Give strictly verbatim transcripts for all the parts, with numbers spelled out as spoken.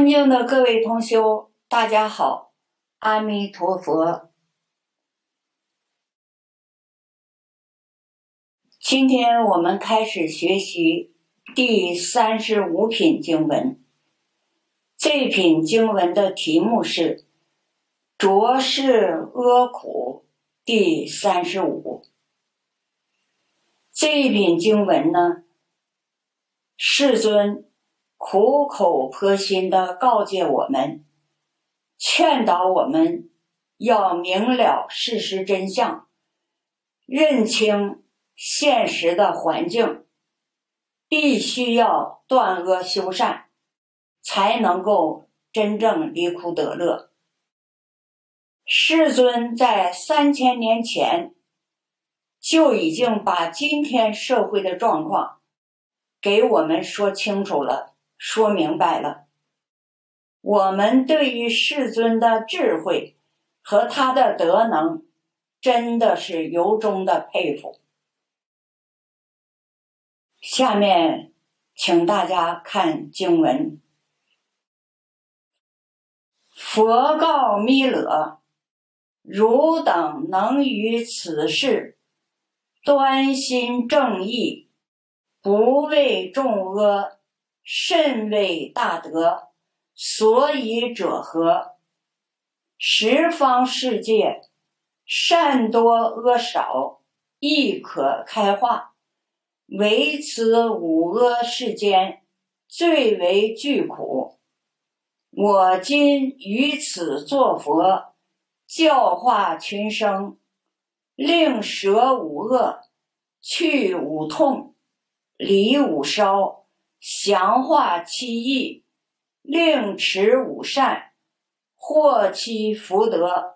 尊敬的各位同修，大家好，阿弥陀佛。今天我们开始学习第三十五品经文。这品经文的题目是浊世阿苦第三十五。这一品经文呢，世尊苦口婆心地告诫我们，劝导我们要明了事实真相，认清现实的环境，必须要断恶修善，才能够真正离苦得乐。世尊在三千年前就已经把今天社会的状况给我们说清楚了，说明白了。我们对于世尊的智慧和他的德能，真的是由衷的佩服。下面请大家看经文。佛告弥勒，汝等能于此事端心正义，不为众阿，甚为大德，所以者何？十方世界，善多阿少，亦可开化，唯此五阿世间，最为具苦。我今于此作佛，教化群生，令舍五恶，去五痛，离五烧，详化七意，令持五善，获其福德。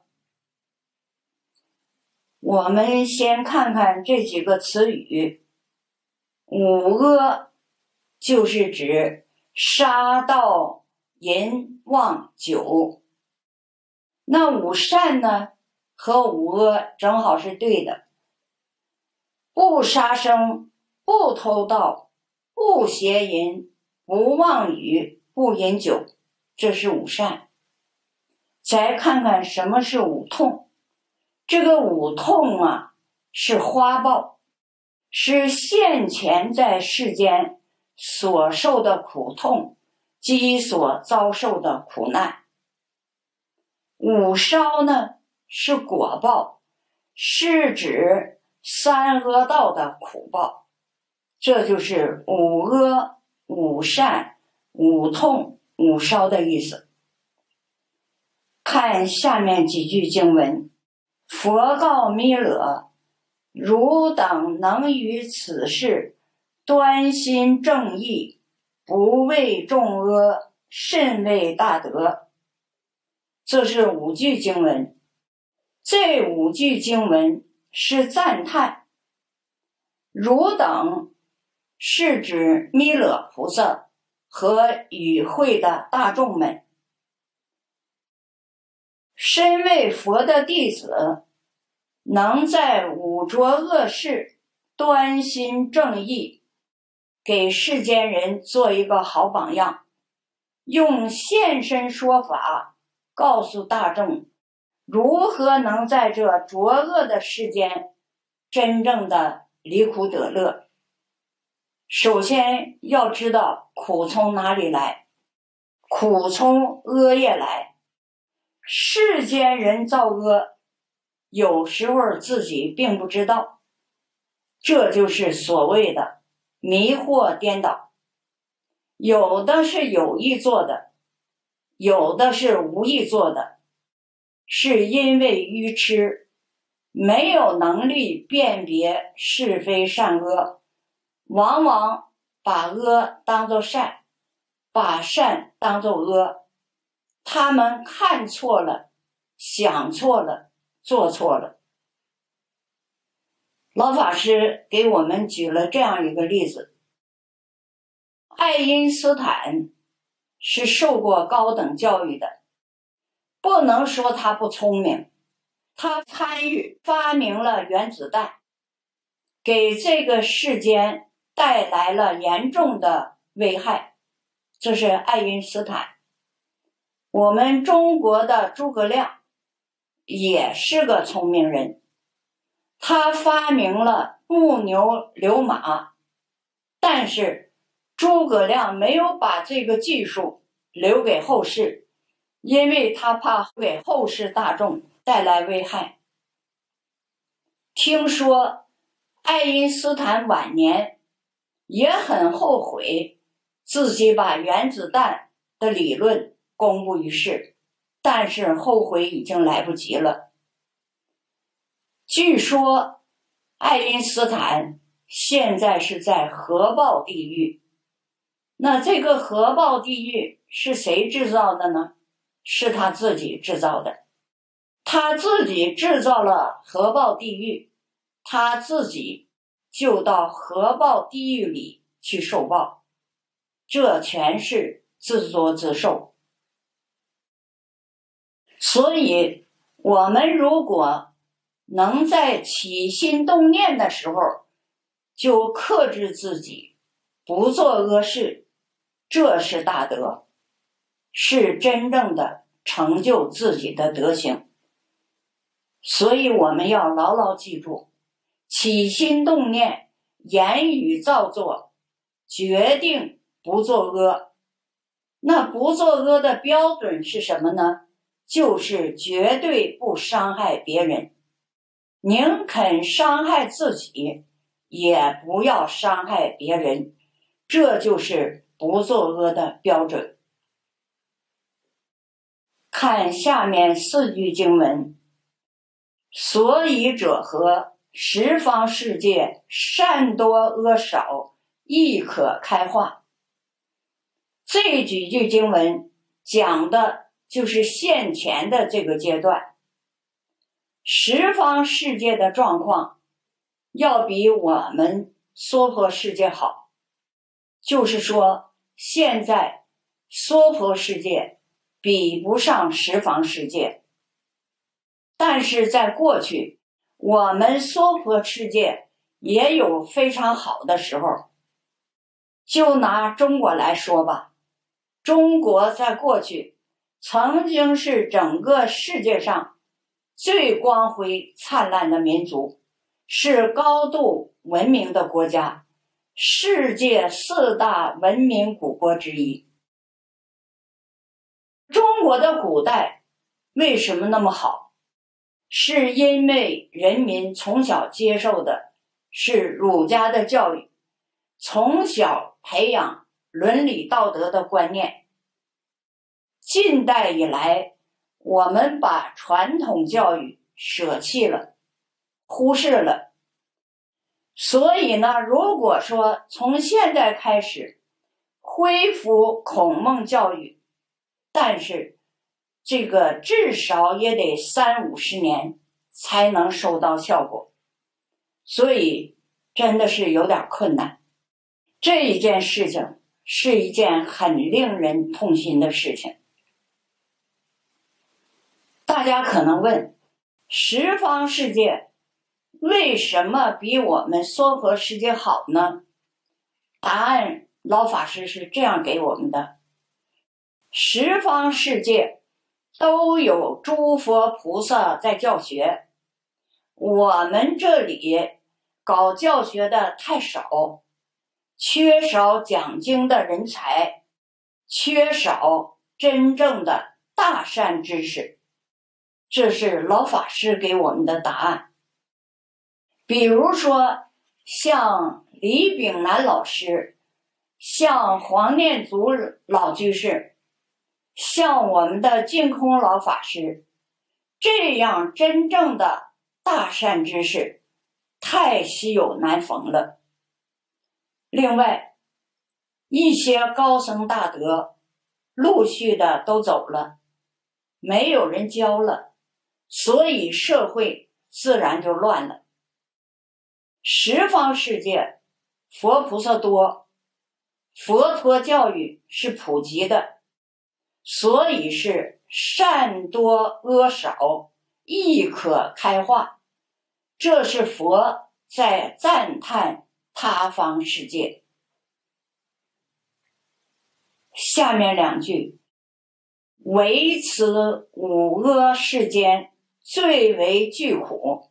我们先看看这几个词语。五阿就是指杀盗淫妄酒，那五善呢和五阿正好是对的，不杀生，不偷盗，不邪淫，不妄语，不饮酒，这是五善。再看看什么是五痛。这个五痛啊，是花报，是现前在世间所受的苦痛及所遭受的苦难。五烧呢，是果报，是指三阿道的苦报。这就是五阿、五善、五痛、五烧的意思。看下面几句经文。佛告弥勒，汝等能于此事端心正义，不为众阿，甚为大德。这是五句经文。这五句经文是赞叹。汝等是指弥勒菩萨和与会的大众们。身为佛的弟子，能在五浊恶世端心正义，给世间人做一个好榜样，用现身说法告诉大众如何能在这浊恶的世间真正的离苦得乐。首先要知道苦从哪里来，苦从恶业来。世间人造恶，有时候自己并不知道，这就是所谓的迷惑颠倒。有的是有意做的，有的是无意做的，是因为愚痴，没有能力辨别是非善恶，往往把恶当作善，把善当作恶。他们看错了，想错了，做错了。老法师给我们举了这样一个例子。爱因斯坦是受过高等教育的，不能说他不聪明，他参与发明了原子弹，给这个世间带来了严重的危害，这是爱因斯坦。 我们中国的诸葛亮也是个聪明人，他发明了木牛流马，但是诸葛亮没有把这个技术留给后世，因为他怕给后世大众带来危害。听说爱因斯坦晚年也很后悔自己把原子弹的理论公布于世，但是后悔已经来不及了。据说爱因斯坦现在是在核爆地狱，那这个核爆地狱是谁制造的呢？是他自己制造的。他自己制造了核爆地狱，他自己就到核爆地狱里去受报，这全是自作自受。所以我们如果能在起心动念的时候就克制自己，不做恶事，这是大德，是真正的成就自己的德行。所以我们要牢牢记住，起心动念，言语造作，决定不作恶。那不作恶的标准是什么呢？就是绝对不伤害别人，宁肯伤害自己，也不要伤害别人，这就是不作恶的标准。看下面四句经文，所以者何？十方世界，善多恶少，亦可开化。这几句经文讲的就是现前的这个阶段，十方世界的状况要比我们娑婆世界好，就是说现在娑婆世界比不上十方世界，但是在过去我们娑婆世界也有非常好的时候。就拿中国来说吧，中国在过去曾经是整个世界上最光辉灿烂的民族，是高度文明的国家，世界四大文明古国之一。中国的古代为什么那么好？是因为人民从小接受的是儒家的教育，从小培养伦理道德的观念。近代以来，我们把传统教育舍弃了，忽视了。所以呢，如果说从现在开始恢复孔孟教育，但是这个至少也得三五十年才能收到效果，所以真的是有点困难。这一件事情是一件很令人痛心的事情。大家可能问，十方世界为什么比我们娑婆世界好呢？答案老法师是这样给我们的：十方世界都有诸佛菩萨在教学，我们这里搞教学的太少，缺少讲经的人才，缺少真正的大善知识。这是老法师给我们的答案。比如说像李炳南老师，像黄念祖老居士，像我们的净空老法师，这样真正的大善知识太稀有难逢了。另外一些高僧大德陆续的都走了，没有人教了，所以社会自然就乱了。十方世界佛菩萨多，佛陀教育是普及的，所以是善多恶少，亦可开化。这是佛在赞叹他方世界。下面两句， 唯此五阿世间最为具苦。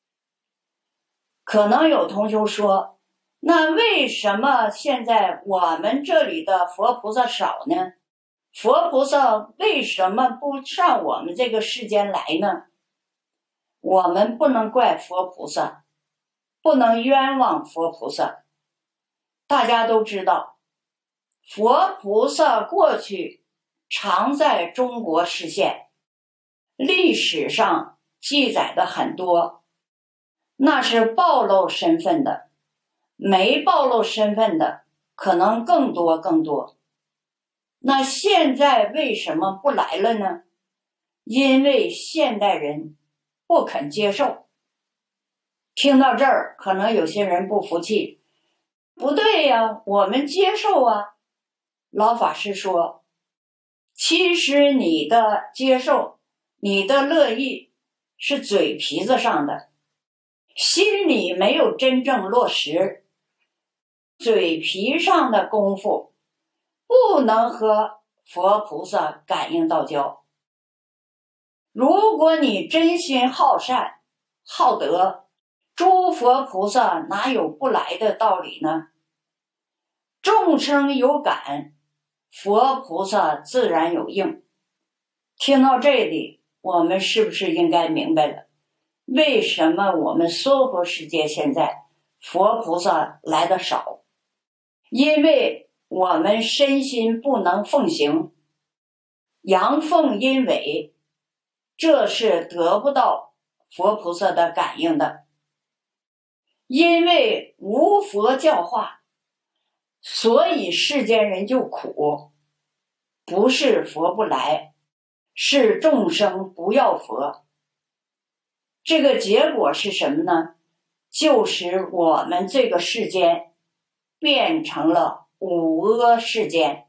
可能有同学说，那为什么现在我们这里的佛菩萨少呢？佛菩萨为什么不上我们这个世间来呢？我们不能怪佛菩萨，不能冤枉佛菩萨。大家都知道，佛菩萨过去常在中国示现，历史上记载的很多，那是暴露身份的，没暴露身份的可能更多更多。那现在为什么不来了呢？因为现代人不肯接受。听到这儿，可能有些人不服气，不对呀，我们接受啊。老法师说，其实你的接受，你的乐意是嘴皮子上的，心里没有真正落实，嘴皮上的功夫不能和佛菩萨感应道交。如果你真心好善好德，诸佛菩萨哪有不来的道理呢？众生有感，佛菩萨自然有应。听到这里，我们是不是应该明白了，为什么我们娑婆世界现在佛菩萨来的少？因为我们身心不能奉行，阳奉阴违，这是得不到佛菩萨的感应的。因为无佛教化，所以世间人就苦，不是佛不来，是众生不要佛。这个结果是什么呢？就是我们这个世间变成了五阿世间。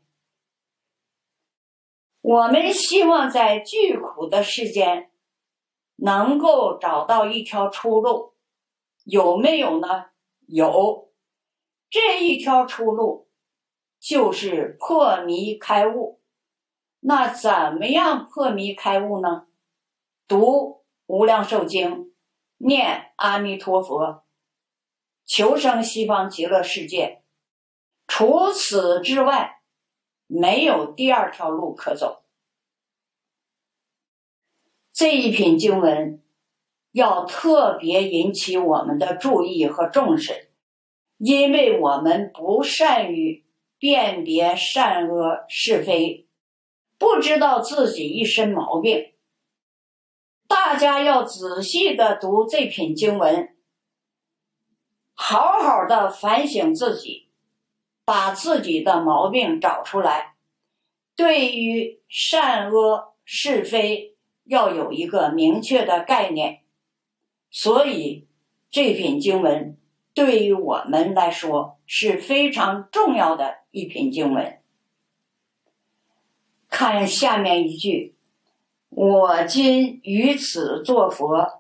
我们希望在巨苦的世间能够找到一条出路，有没有呢？有。这一条出路就是破迷开悟。那怎么样破迷开悟呢？读无量寿经，念阿弥陀佛，求生西方极乐世界。除此之外，没有第二条路可走。这一品经文要特别引起我们的注意和重视，因为我们不善于辨别善恶是非，不知道自己一身毛病。大家要仔细的读这品经文，好好的反省自己，把自己的毛病找出来，对于善恶是非要有一个明确的概念。所以这品经文对于我们来说是非常重要的一品经文。看下面一句，我今于此作佛。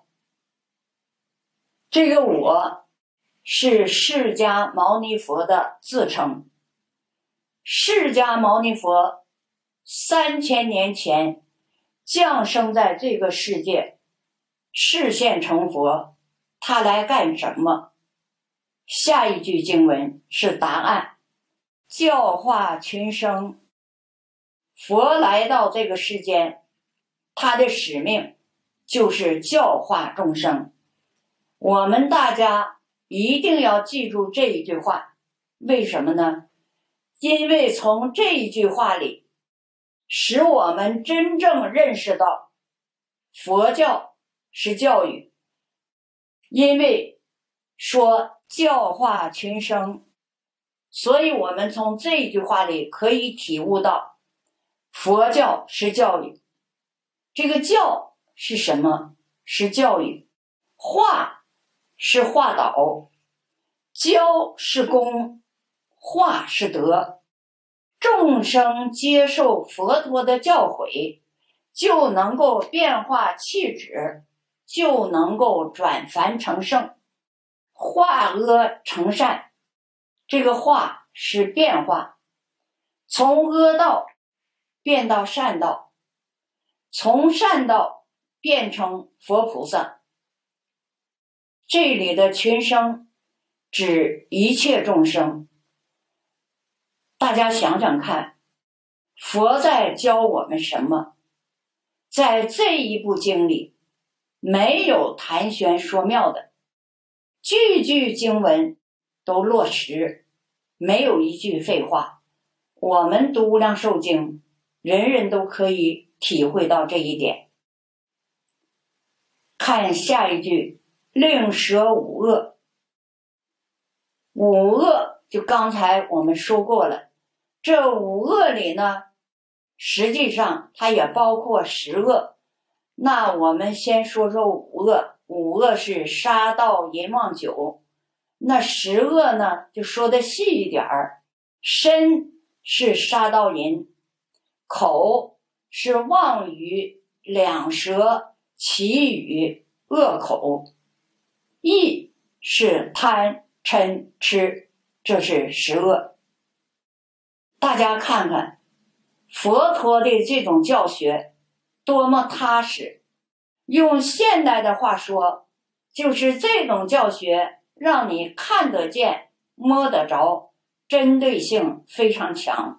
这个我是释迦牟尼佛的自称。释迦牟尼佛三千年前降生在这个世界，示现成佛，他来干什么？下一句经文是答案，教化群生。佛来到这个世间，他的使命就是教化众生。我们大家一定要记住这一句话。为什么呢？因为从这一句话里，使我们真正认识到佛教是教育。因为说教化群生，所以我们从这一句话里可以体悟到佛教是教育。这个教是什么？是教育。化是化导，教是功，化是德。众生接受佛陀的教诲，就能够变化气质，就能够转凡成圣，化恶成善。这个化是变化，从恶道变到善道， 从善道变成佛菩萨。这里的群生指一切众生。大家想想看，佛在教我们什么？在这一部经里，没有谈玄说妙的，句句经文都落实，没有一句废话。我们读无量寿经，人人都可以体会到这一点。看下一句，令舍五恶。五恶就刚才我们说过了，这五恶里呢，实际上它也包括十恶。那我们先说说五恶，五恶是杀盗淫妄酒。那十恶呢，就说的细一点儿，身是杀盗淫，口是妄语两舌绮语恶口，意是贪嗔痴，这是十恶。大家看看佛陀的这种教学多么踏实，用现代的话说，就是这种教学让你看得见摸得着，针对性非常强。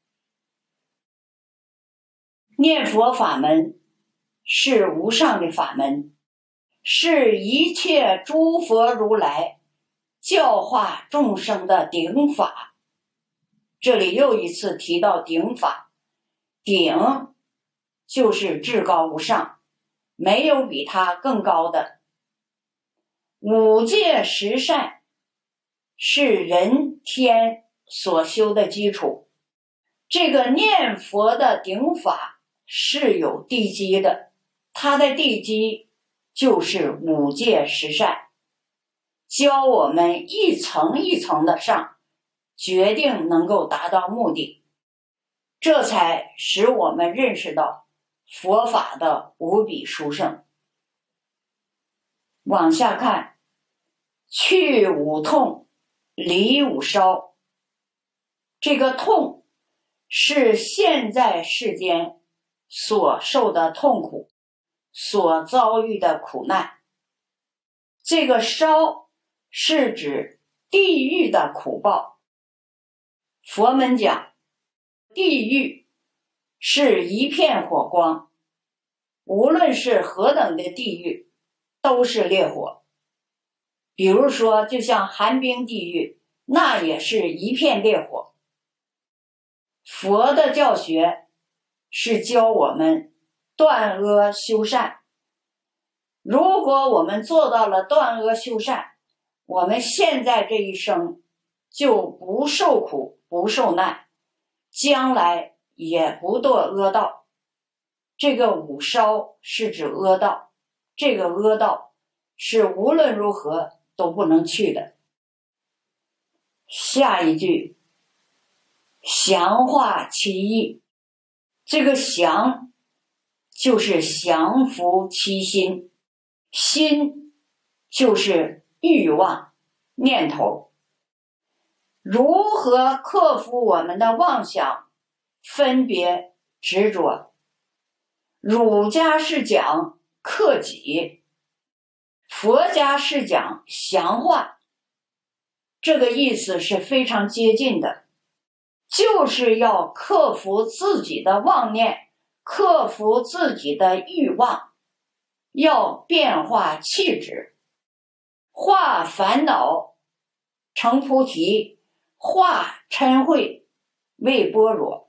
念佛法门是无上的法门，是一切诸佛如来教化众生的顶法。这里又一次提到顶法，顶就是至高无上，没有比它更高的。五戒十善是人天所修的基础，这个念佛的顶法是有地基的，它的地基就是五戒十善，教我们一层一层的上，决定能够达到目的，这才使我们认识到佛法的无比殊胜。往下看，去五痛，离五烧。这个痛是现在世间所受的痛苦，所遭遇的苦难。这个烧是指地狱的苦报。佛门讲，地狱是一片火光，无论是何等的地狱，都是烈火。比如说，就像寒冰地狱，那也是一片烈火。佛的教学是教我们断恶修善。如果我们做到了断恶修善，我们现在这一生就不受苦不受难，将来也不堕恶道。这个五烧是指恶道，这个恶道是无论如何都不能去的。下一句，降化其意。这个降就是降服其心，心就是欲望念头。如何克服我们的妄想分别执着？儒家是讲克己，佛家是讲降化，这个意思是非常接近的，就是要克服自己的妄念，克服自己的欲望，要变化气质，化烦恼成菩提，化嗔恚为般若。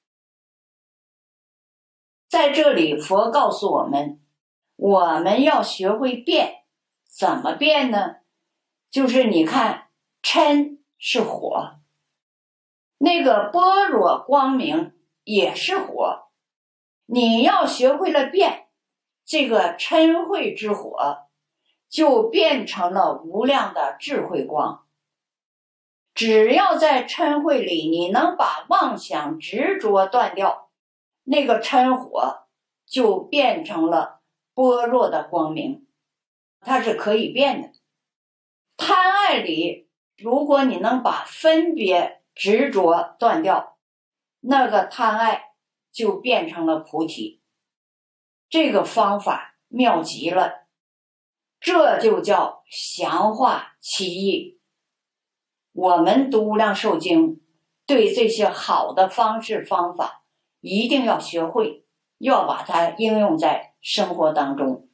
在这里佛告诉我们，我们要学会变。怎么变呢？就是你看，嗔是火，那个般若光明也是火，你要学会了变，这个嗔恚之火就变成了无量的智慧光。只要在嗔恚里你能把妄想执着断掉，那个嗔火就变成了般若的光明，它是可以变的。贪爱里，如果你能把分别执着断掉，那个贪爱就变成了菩提。 这个方法妙极了，这就叫详化其意。我们读无量寿经，对这些好的方式方法一定要学会，要把它应用在生活当中。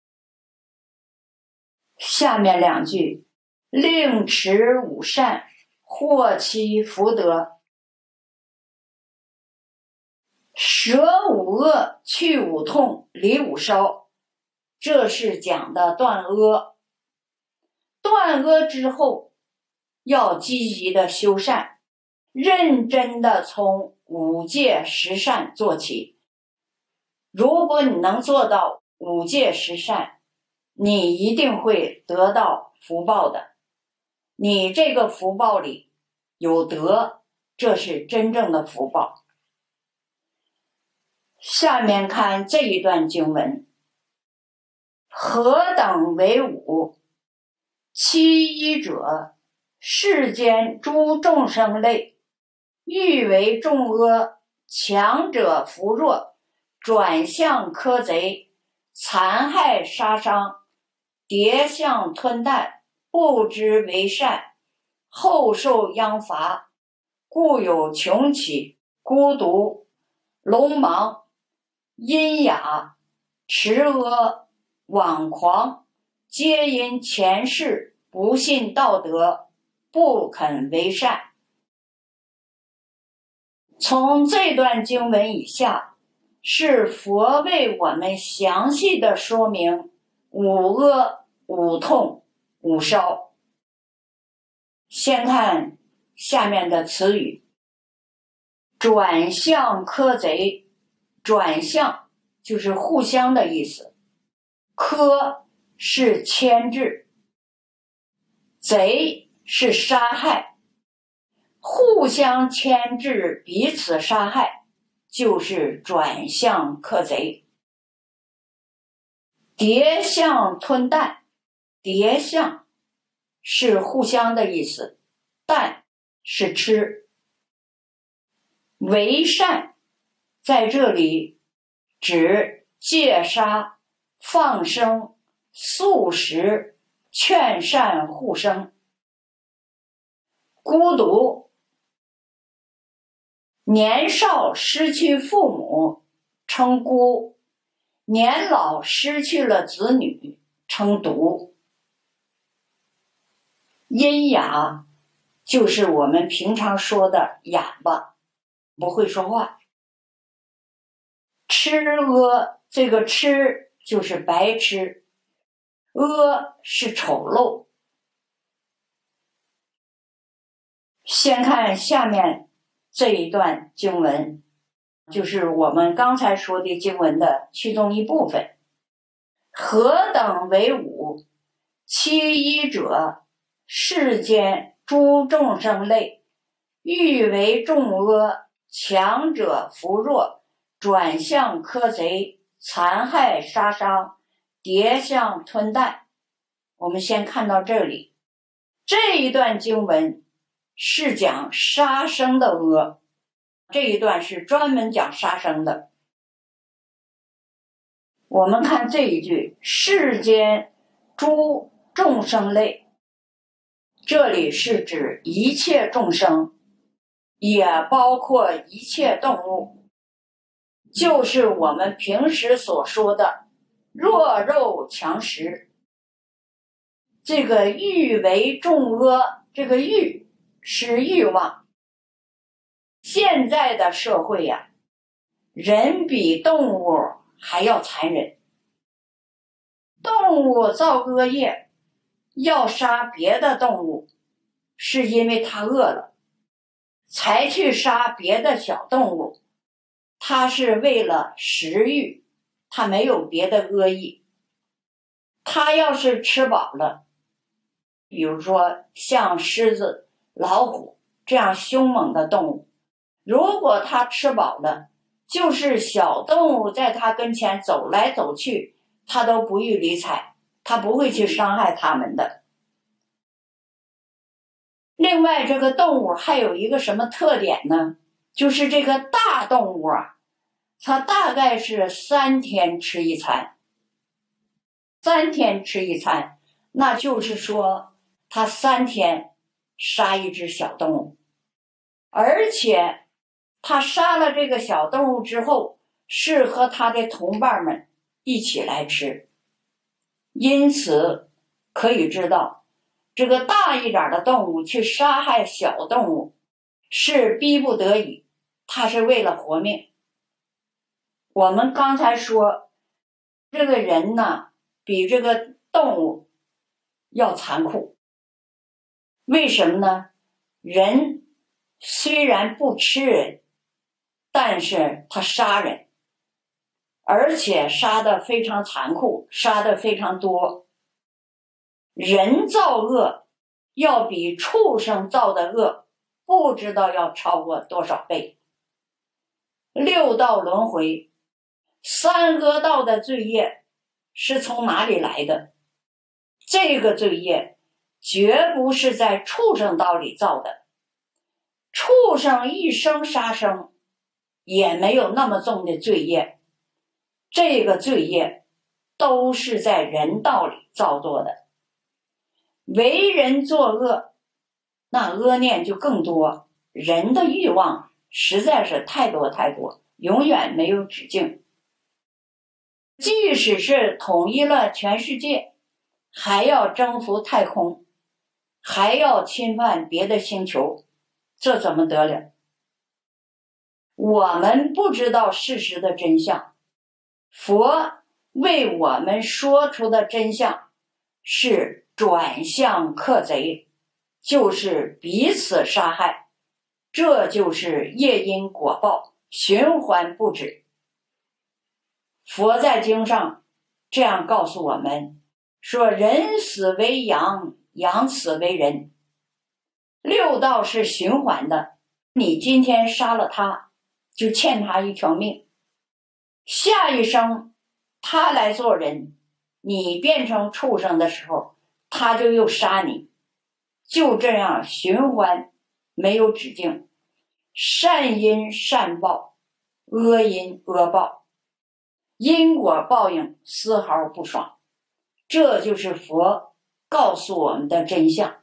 下面两句，令持五善，获其福德。舍五恶，去五痛，离五烧，这是讲的断恶。断恶之后，要积极的修善，认真的从五戒十善做起。如果你能做到五戒十善，你一定会得到福报的。你这个福报里有德，这是真正的福报。下面看这一段经文，何等为五？其一者，世间诸众生类，欲为众阿，强者扶弱，转向苛贼，残害杀伤，跌相吞啖，不知为善，后受殃罚，故有穷奇、孤独、聋盲、阴哑、迟阿、妄狂，皆因前世不信道德，不肯为善。从这段经文以下，是佛为我们详细的说明五恶、五痛、五烧。先看下面的词语，转向苛贼。转向就是互相的意思，苛是牵制，贼是杀害，互相牵制，彼此杀害，就是转向苛贼。跌相吞啖，跌相是互相的意思，啖是吃。为善在这里指戒杀、放生、素食、劝善护生。孤独，年少失去父母称孤，年老失去了子女称独。阴哑就是我们平常说的哑巴，不会说话。痴阿，这个痴就是白痴，阿是丑陋。先看下面这一段经文，就是我们刚才说的经文的其中一部分。何等为五？其一者，世间诸众生类，欲为众阿，强者扶弱，转向苛贼，残害杀伤，跌相吞啖。我们先看到这里，这一段经文是讲杀生的阿，这一段是专门讲杀生的。我们看这一句，世间诸众生类，这里是指一切众生，也包括一切动物，就是我们平时所说的弱肉强食。这个欲为众阿，这个欲是欲望。现在的社会呀、啊，人比动物还要残忍。动物造恶业，要杀别的动物，是因为它饿了，才去杀别的小动物。它是为了食欲，它没有别的恶意。它要是吃饱了，比如说像狮子、老虎这样凶猛的动物，如果它吃饱了，就是小动物在它跟前走来走去，它都不予理睬，它不会去伤害它们的。另外，这个动物还有一个什么特点呢？就是这个大动物啊， 他大概是三天吃一餐，三天吃一餐，那就是说他三天杀一只小动物，而且他杀了这个小动物之后，是和他的同伴们一起来吃。因此可以知道，这个大一点的动物去杀害小动物是逼不得已，他是为了活命。我们刚才说这个人呢，比这个动物要残酷。为什么呢？人虽然不吃人，但是他杀人，而且杀得非常残酷，杀得非常多。人造恶要比畜生造的恶不知道要超过多少倍。六道轮回，三恶道的罪业是从哪里来的？这个罪业绝不是在畜生道里造的，畜生一生杀生也没有那么重的罪业，这个罪业都是在人道里造作的。为人作恶，那恶念就更多，人的欲望实在是太多太多，永远没有止境。即使是统一了全世界，还要征服太空，还要侵犯别的星球，这怎么得了？我们不知道事实的真相，佛为我们说出的真相是转向克贼，就是彼此杀害，这就是业因果报，循环不止。佛在经上这样告诉我们说，人死为羊，羊死为人。六道是循环的，你今天杀了他，就欠他一条命，下一生他来做人，你变成畜生的时候，他就又杀你，就这样循环，没有止境。善因善报，恶因恶报，因果报应丝毫不爽，这就是佛告诉我们的真相。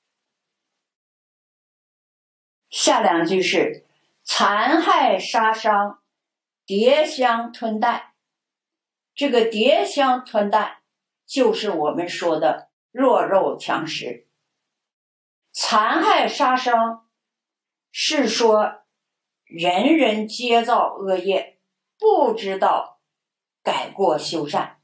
下两句是残害杀伤，蝶香吞啖。这个蝶香吞啖就是我们说的弱肉强食。残害杀伤是说人人皆造恶业，不知道改过修善。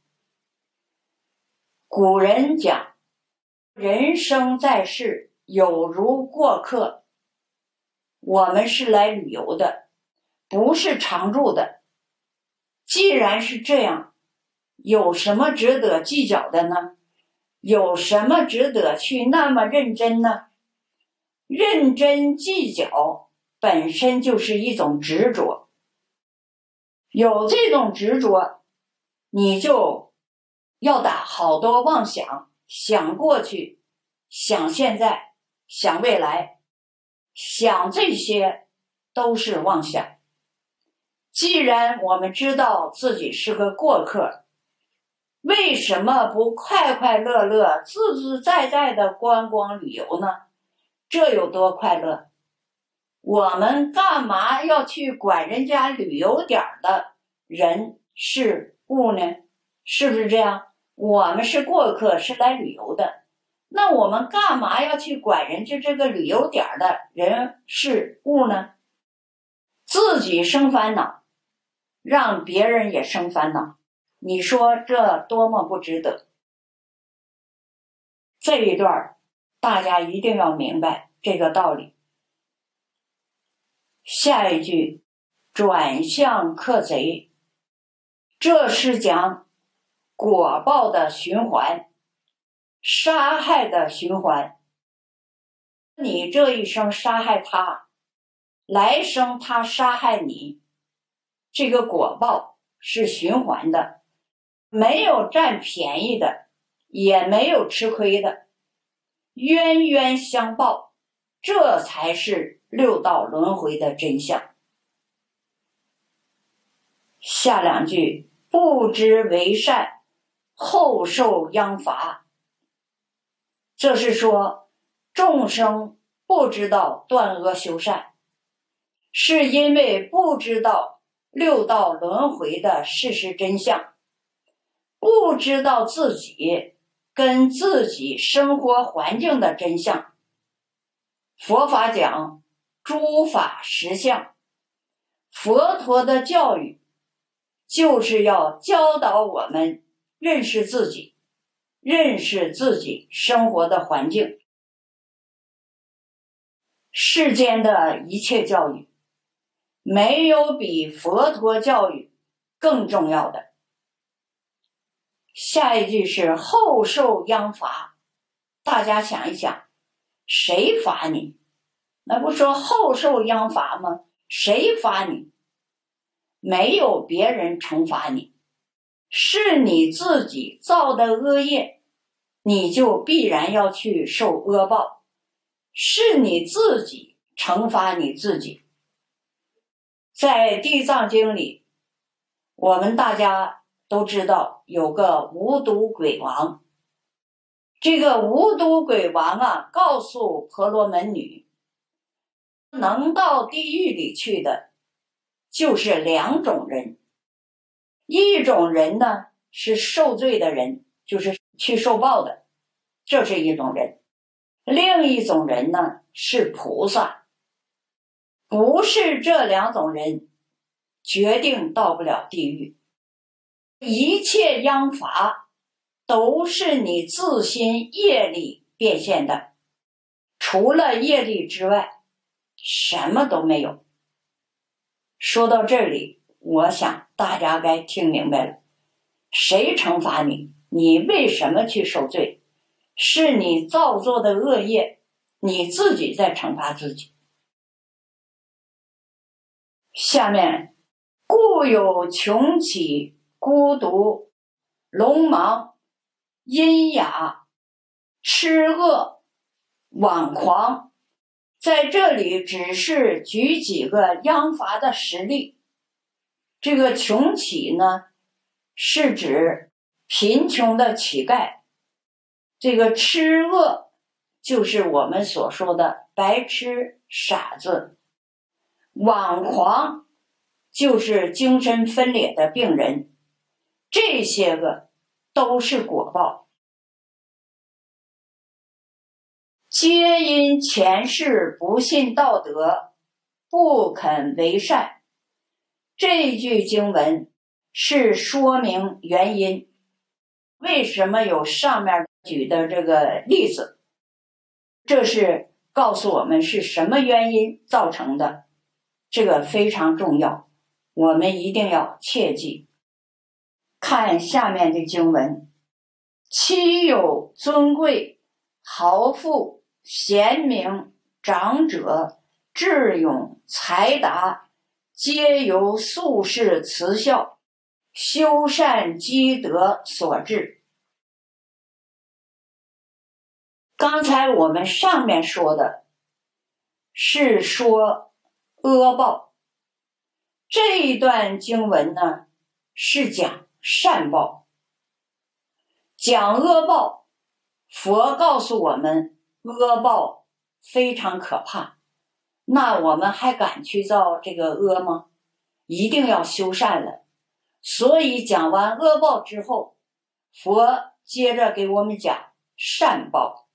古人讲，人生在世有如过客，我们是来旅游的，不是常住的。既然是这样，有什么值得计较的呢？有什么值得去那么认真呢？认真计较本身就是一种执着，有这种执着，你就要打好多妄想，想过去，想现在，想未来，想这些都是妄想。既然我们知道自己是个过客，为什么不快快乐乐、自自在在的观光旅游呢？这有多快乐？我们干嘛要去管人家旅游点的人事物呢？是不是这样？我们是过客，是来旅游的，那我们干嘛要去管人家这个旅游点的人事物呢？自己生烦恼，让别人也生烦恼，你说这多么不值得。这一段大家一定要明白这个道理。下一句转向克贼，这是讲果报的循环，杀害的循环。你这一生杀害他，来生他杀害你，这个果报是循环的，没有占便宜的，也没有吃亏的，冤冤相报，这才是六道轮回的真相。 下两句，不知为善，后受殃罚。这是说众生不知道断恶修善，是因为不知道六道轮回的事实真相，不知道自己跟自己生活环境的真相。佛法讲诸法实相，佛陀的教育就是要教导我们认识自己，认识自己生活的环境。世间的一切教育，没有比佛陀教育更重要的。下一句是后受殃罚，大家想一想，谁罚你？那不说后受殃罚吗？谁罚你？没有别人惩罚你，是你自己造的恶业，你就必然要去受恶报，是你自己惩罚你自己。在地藏经里，我们大家都知道有个无毒鬼王，这个无毒鬼王啊，告诉婆罗门女，能到地狱里去的就是两种人。一种人呢是受罪的人，就是去受报的，这是一种人。另一种人呢是菩萨，不是这两种人决定到不了地狱。一切殃罚都是你自心业力变现的，除了业力之外什么都没有。说到这里，我想大家该听明白了，谁惩罚你？你为什么去受罪？是你造作的恶业，你自己在惩罚自己。下面，故有穷奇、孤独、聋盲、阴哑、痴恶、妄狂，在这里只是举几个殃罚的实例。这个穷乞呢，是指贫穷的乞丐；这个痴恶就是我们所说的白痴、傻子；妄狂就是精神分裂的病人。这些个都是果报，皆因前世不信道德，不肯为善。这句经文是说明原因，为什么有上面举的这个例子，这是告诉我们是什么原因造成的，这个非常重要，我们一定要切记。看下面的经文，妻有尊贵、豪富、贤明、长者、智勇、才达，皆由宿世慈孝、修善积德所致。刚才我们上面说的是说恶报，这一段经文呢是讲善报。讲恶报，佛告诉我们恶报非常可怕，那我们还敢去造这个恶吗？一定要修善了。所以讲完恶报之后，佛接着给我们讲善报。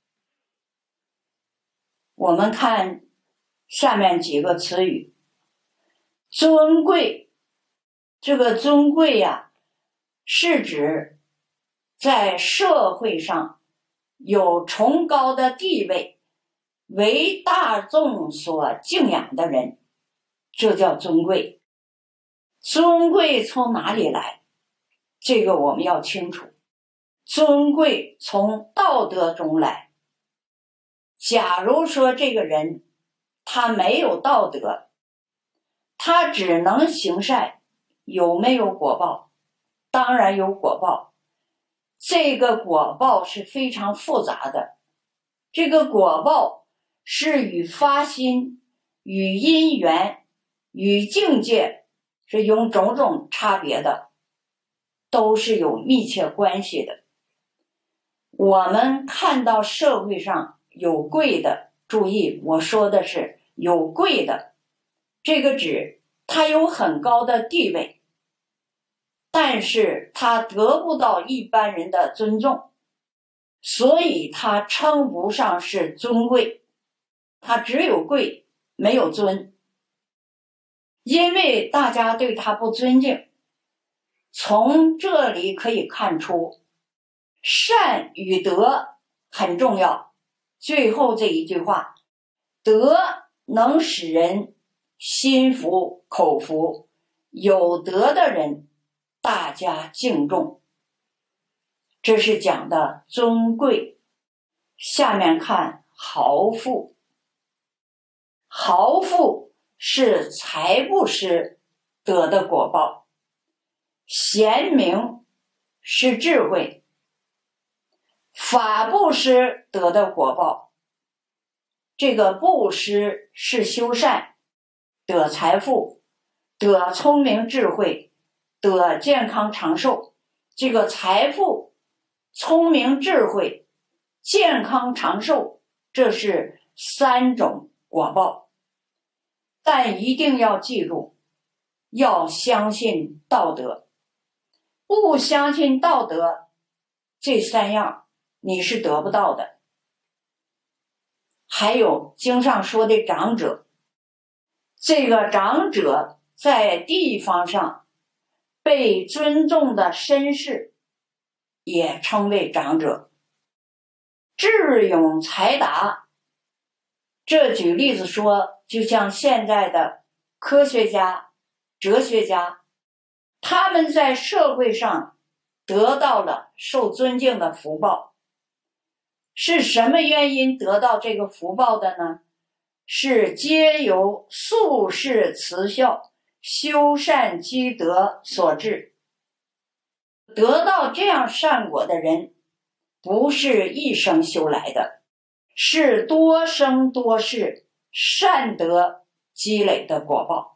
我们看下面几个词语，尊贵，这个尊贵呀、啊，是指在社会上有崇高的地位，为大众所敬仰的人，这叫尊贵。尊贵从哪里来？这个我们要清楚。尊贵从道德中来。假如说这个人他没有道德，他只能行善，有没有果报？当然有果报。这个果报是非常复杂的，这个果报是与发心、与因缘、与境界是有种种差别的，都是有密切关系的。我们看到社会上有贵的，注意我说的是有贵的，这个指他有很高的地位，但是他得不到一般人的尊重，所以他称不上是尊贵，他只有贵没有尊，因为大家对他不尊敬。从这里可以看出善与德很重要。最后这一句话，德能使人心服口服，有德的人大家敬重，这是讲的尊贵。下面看豪富，豪富是财布施得的果报，贤明是智慧，法布施得的果报。这个布施是修善，得财富，得聪明智慧，得健康长寿。这个财富、聪明智慧、健康长寿，这是三种果报。但一定要记住，要相信道德，不相信道德，这三样你是得不到的。还有经上说的长者，这个长者在地方上被尊重的绅士也称为长者。智勇才达，这举例子说，就像现在的科学家、哲学家，他们在社会上得到了受尊敬的福报。是什么原因得到这个福报的呢？是皆由宿世慈孝、修善积德所致。得到这样善果的人，不是一生修来的，是多生多世善德积累的果报。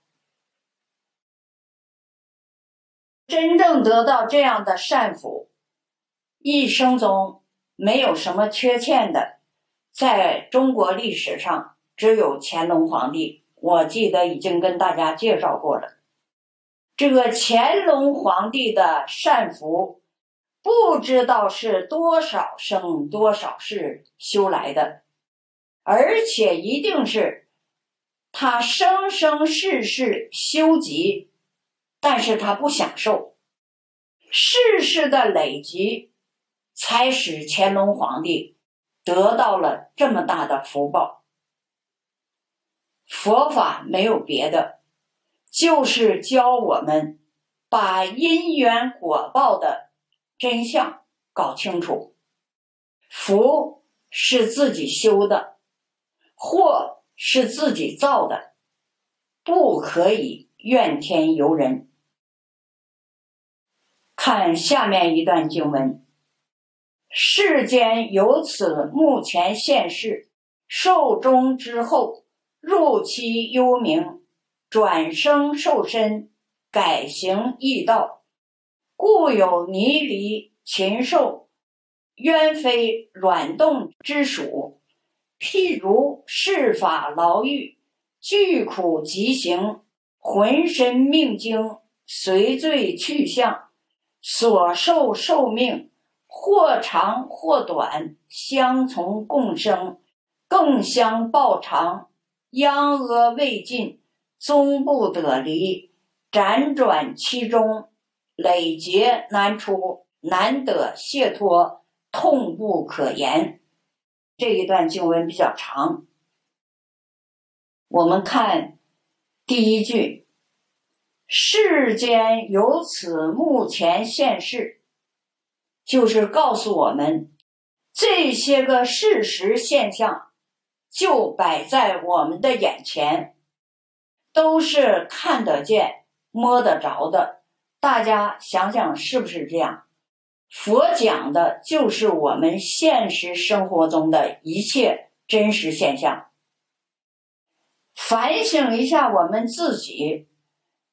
真正得到这样的善福，一生中没有什么缺欠的，在中国历史上只有乾隆皇帝，我记得已经跟大家介绍过了。这个乾隆皇帝的善福，不知道是多少生多少世修来的，而且一定是他生生世世修集，但是他不享受，世世的累积才使乾隆皇帝得到了这么大的福报。佛法没有别的，就是教我们把因缘果报的真相搞清楚。福是自己修的，祸是自己造的，不可以怨天尤人。看下面一段经文，世间由此目前现世，寿终之后，入其幽冥，转生受身，改行异道，故有泥犁、禽兽、鸢飞、卵动之属。譬如世法牢狱，具苦极刑，浑身命经，随罪去向，所受寿命或长或短，相从共生，更相报偿，殃恶未尽，终不得离，辗转其中，累劫难出，难得解脱，痛不可言。这一段经文比较长，我们看第一句，世间由此目前现世，就是告诉我们这些个事实现象就摆在我们的眼前，都是看得见摸得着的。大家想想是不是这样？佛讲的就是我们现实生活中的一切真实现象。反省一下我们自己，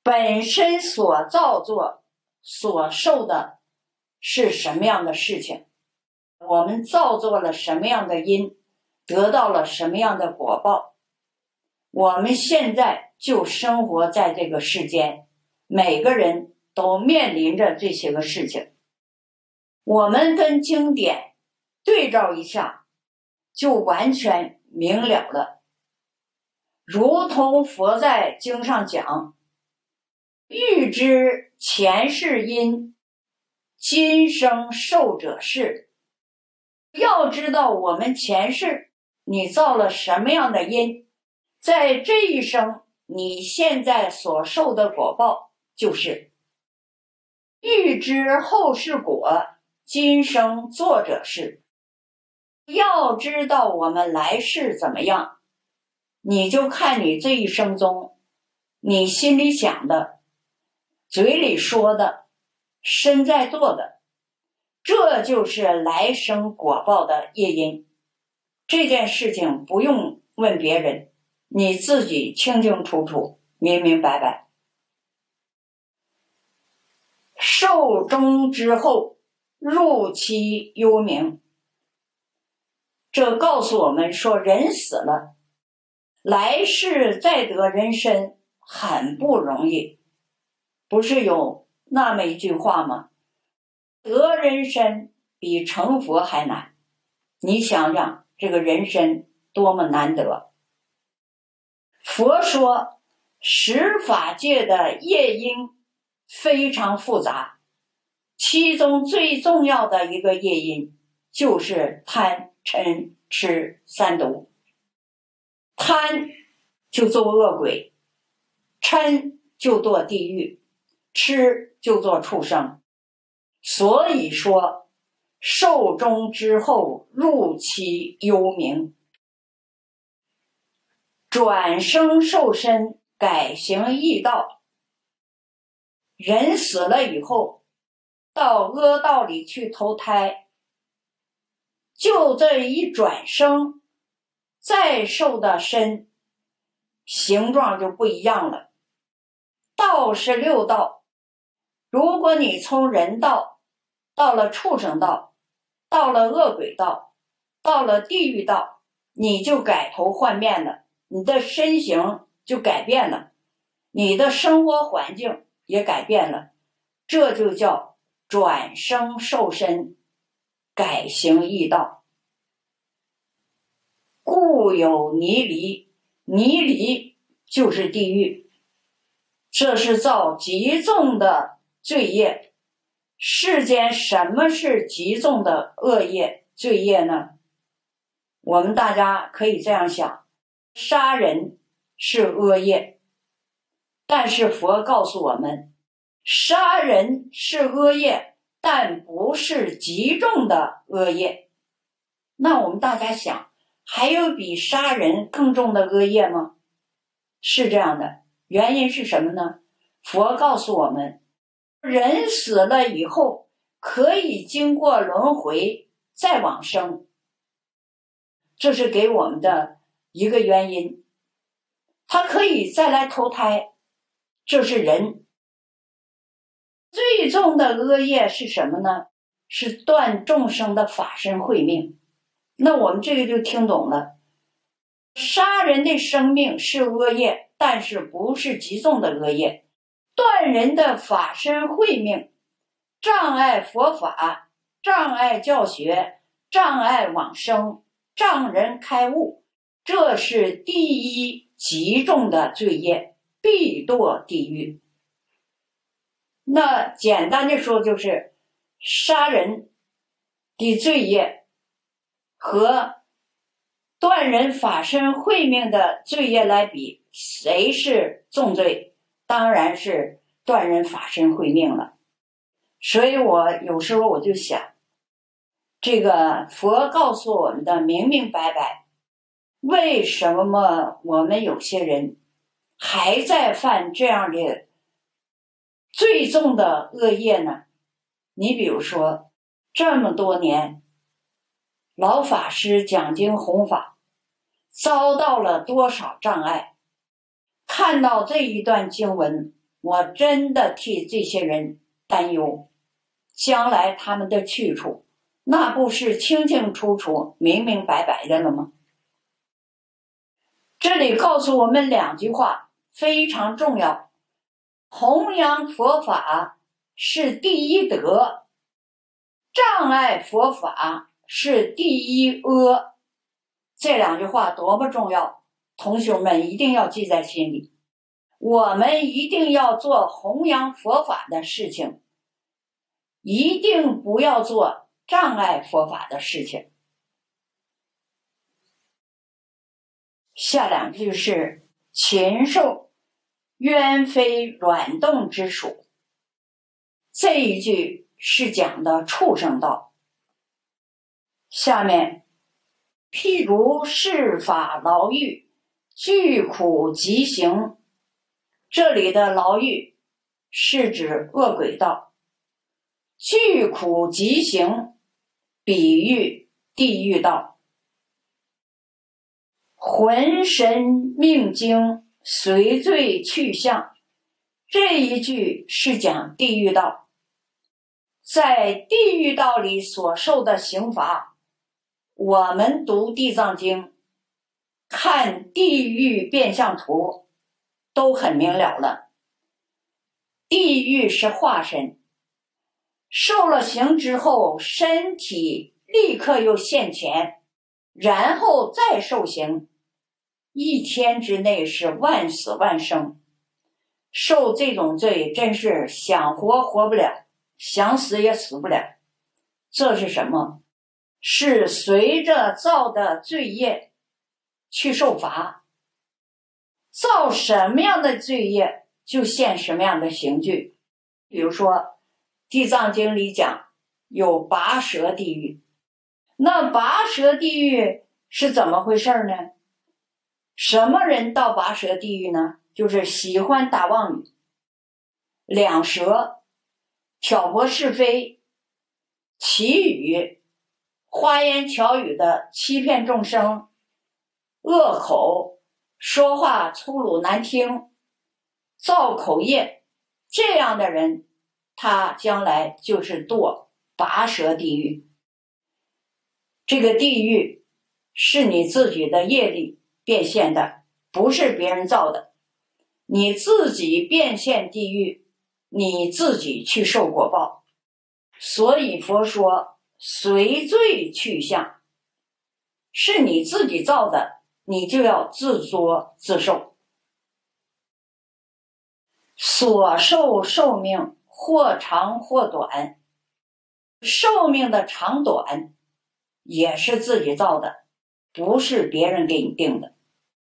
本身所造作、所受的是什么样的事情，我们造作了什么样的因，得到了什么样的果报。我们现在就生活在这个世间，每个人都面临着这些个事情。我们跟经典对照一下，就完全明了了。如同佛在经上讲，欲知前世因，今生受者是。要知道我们前世你造了什么样的因，在这一生你现在所受的果报就是欲知后世果，今生作者是。要知道我们来世怎么样，你就看你这一生中你心里想的，嘴里说的，身在做的，这就是来生果报的业因。这件事情不用问别人，你自己清清楚楚，明明白白。寿终之后，入其幽冥。这告诉我们说，人死了，来世再得人身很不容易。不是有那么一句话吗？得人身比成佛还难。你想想这个人身多么难得。佛说十法界的业因非常复杂，其中最重要的一个业因就是贪嗔痴三毒。贪就做恶鬼，嗔就堕地狱，痴就做畜生。所以说寿终之后，入其幽冥。转生受身，改行异道。人死了以后，到恶道里去投胎，就这一转生，再受的身形状就不一样了。道是六道，如果你从人道到了畜生道，到了恶鬼道，到了地狱道，你就改头换面了，你的身形就改变了，你的生活环境也改变了，这就叫转生受身，改行异道。故有泥犁，泥犁就是地狱，这是造极重的罪业。世间什么是极重的恶业罪业呢？我们大家可以这样想，杀人是恶业，但是佛告诉我们，杀人是恶业，但不是极重的恶业。那我们大家想，还有比杀人更重的恶业吗？是这样的，原因是什么呢？佛告诉我们，人死了以后可以经过轮回再往生，这是给我们的一个原因。他可以再来投胎，这是人。最重的恶业是什么呢？是断众生的法身慧命。那我们这个就听懂了，杀人的生命是恶业，但是不是极重的恶业。断人的法身慧命，障碍佛法，障碍教学，障碍往生，障人开悟，这是第一极重的罪业，必堕地狱。那简单的说，就是杀人的罪业和断人法身慧命的罪业来比，谁是重罪？当然是断人法身慧命了。所以我有时候我就想，这个佛告诉我们的明明白白，为什么我们有些人还在犯这样的最重的恶业呢？你比如说，这么多年老法师讲经弘法，遭到了多少障碍？看到这一段经文， 我真的替这些人担忧，将来他们的去处，那不是清清楚楚、明明白白的了吗？这里告诉我们两句话非常重要：弘扬佛法是第一德，障碍佛法是第一恶。这两句话多么重要，同学们一定要记在心里。我们一定要做弘扬佛法的事情，一定不要做障碍佛法的事情。下两句是禽兽冤非软动之属，这一句是讲的畜生道。下面譬如世法牢狱，具苦极刑，这里的牢狱是指恶鬼道，具苦极刑比喻地狱道。浑神命精，随罪去向，这一句是讲地狱道。在地狱道里所受的刑罚，我们读地藏经，看地狱变相图都很明了了。地狱是化身，受了刑之后，身体立刻又现前，然后再受刑，一天之内是万死万生。受这种罪真是想活活不了，想死也死不了。这是什么？是随着造的罪业去受罚，造什么样的罪业就现什么样的刑具。比如说地藏经里讲有拔舌地狱，那拔舌地狱是怎么回事呢？什么人到拔舌地狱呢？就是喜欢打妄语、两舌、挑拨是非、绮语、花言巧语的欺骗众生，恶口，说话粗鲁难听，造口业，这样的人他将来就是堕拔舌地狱。这个地狱是你自己的业力变现的，不是别人造的，你自己变现地狱，你自己去受果报。所以佛说随罪去向，是你自己造的，你就要自作自受。所受寿命或长或短，寿命的长短也是自己造的，不是别人给你定的。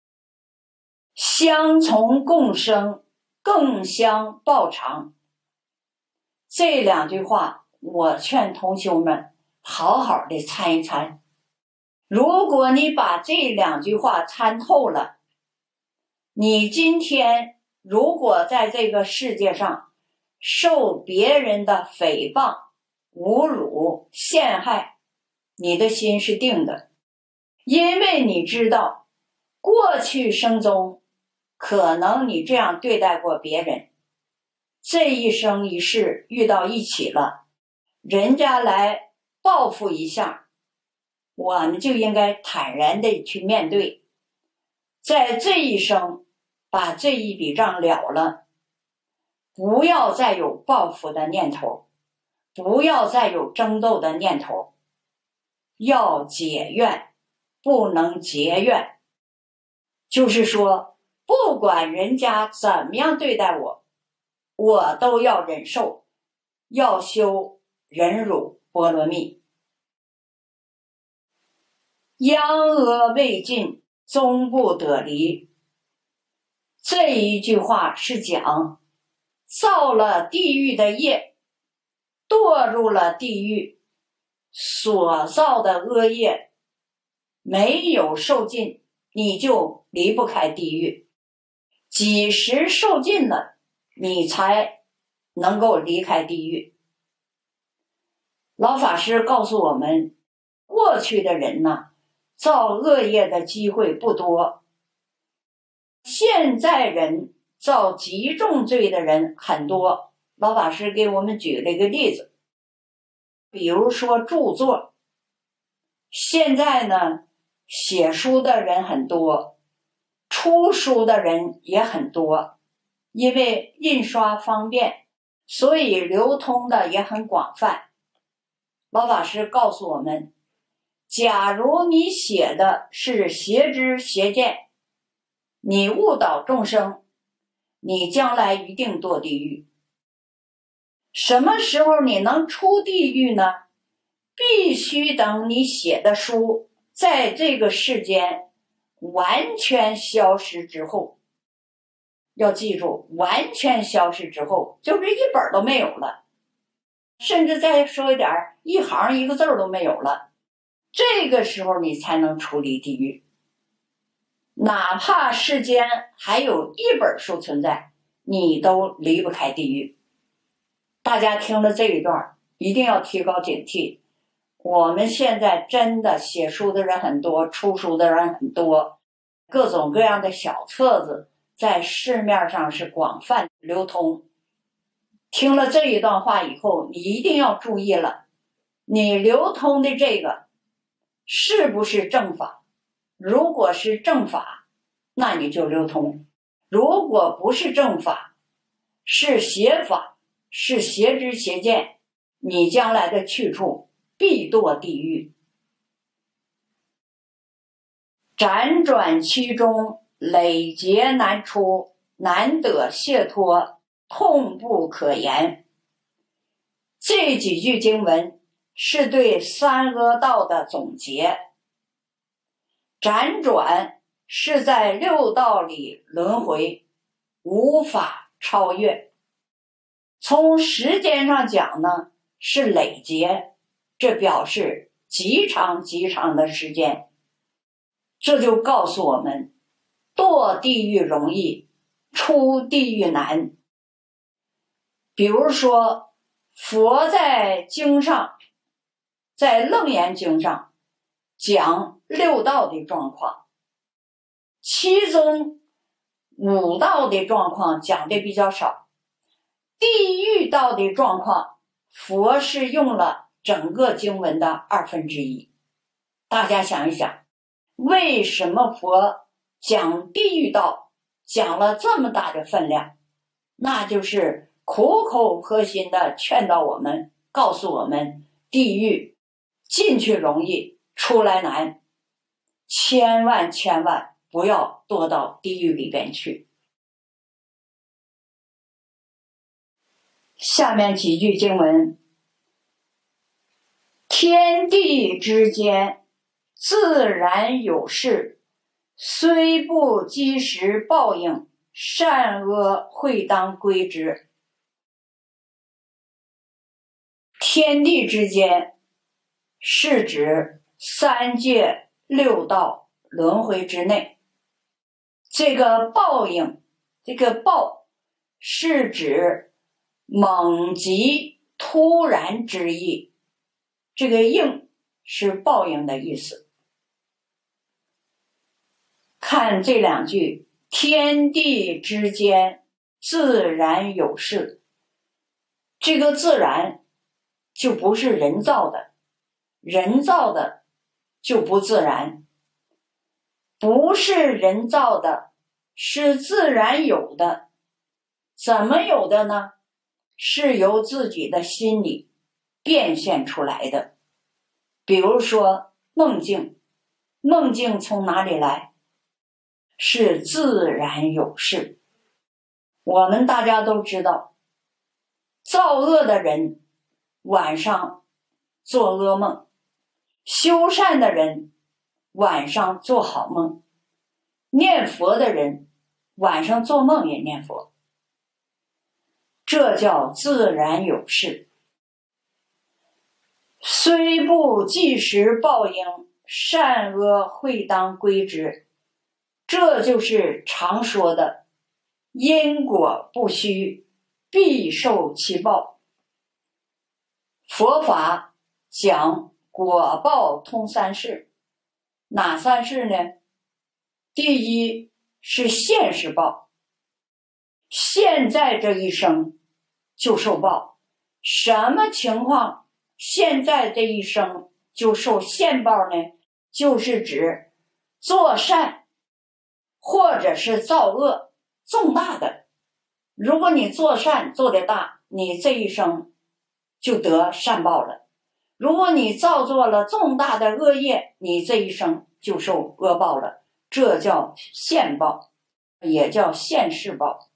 相从共生，更相报偿，这两句话我劝同学们好好的参一参。如果你把这两句话参透了，你今天如果在这个世界上受别人的诽谤、侮辱、陷害，你的心是定的，因为你知道过去生中可能你这样对待过别人，这一生一世遇到一起了，人家来报复一下，我们就应该坦然的去面对，在这一生把这一笔账了了，不要再有报复的念头，不要再有争斗的念头，要解怨，不能结怨。就是说不管人家怎么样对待我，我都要忍受，要修忍辱波罗蜜。殃恶未尽，终不得离，这一句话是讲造了地狱的业，堕入了地狱，所造的恶业没有受尽，你就离不开地狱。几时受尽了，你才能够离开地狱。老法师告诉我们，过去的人呢，造恶业的机会不多，现在人造极重罪的人很多。老法师给我们举了一个例子，比如说著作，现在呢写书的人很多，出书的人也很多，因为印刷方便，所以流通的也很广泛。老法师告诉我们，假如你写的是邪知邪见，你误导众生，你将来一定堕地狱。什么时候你能出地狱呢？必须等你写的书在这个世间完全消失之后。要记住，完全消失之后，就是一本都没有了，甚至再说一点，一行一个字都没有了，这个时候你才能出离地狱。哪怕世间还有一本书存在，你都离不开地狱。大家听了这一段，一定要提高警惕。我们现在真的写书的人很多，出书的人很多，各种各样的小册子在市面上是广泛流通。听了这一段话以后，你一定要注意了，你流通的这个是不是正法？如果是正法，那你就流通；如果不是正法，是邪法，是邪知邪见，你将来的去处必堕地狱。辗转其中，累劫难出，难得解脱，痛不可言。这几句经文是对三阿道的总结。辗转是在六道里轮回，无法超越。从时间上讲呢，是累劫，这表示极长极长的时间。这就告诉我们，堕地狱容易，出地狱难。比如说，佛在经上，在楞严经上讲六道的状况，其中五道的状况讲的比较少，地狱道的状况，佛是用了整个经文的二分之一。大家想一想，为什么佛讲地狱道讲了这么大的分量？那就是苦口婆心的劝导我们，告诉我们，地狱进去容易，出来难，千万千万不要堕到地狱里边去。下面几句经文，天地之间自然有事，虽不及时报应，善恶会当归之。天地之间是指三界六道轮回之内，这个报应，这个报是指猛急突然之意，这个应是报应的意思。看这两句，天地之间自然有事，这个自然就不是人造的，人造的就不自然，不是人造的，是自然有的。怎么有的呢？是由自己的心理变现出来的。比如说梦境，梦境从哪里来？是自然有事。我们大家都知道，造恶的人晚上做噩梦，修善的人晚上做好梦，念佛的人晚上做梦也念佛，这叫自然有事。虽不即时报应，善恶会当归之，这就是常说的因果不虚，必受其报。佛法讲果报通三世，哪三世呢？第一是现世报， 现在这一生就受报。什么情况现在这一生就受现报呢？就是指做善或者是造恶重大的。如果你做善做得大，你这一生就得善报了；如果你造作了重大的恶业，你这一生就受恶报了。这叫现报，也叫现世报。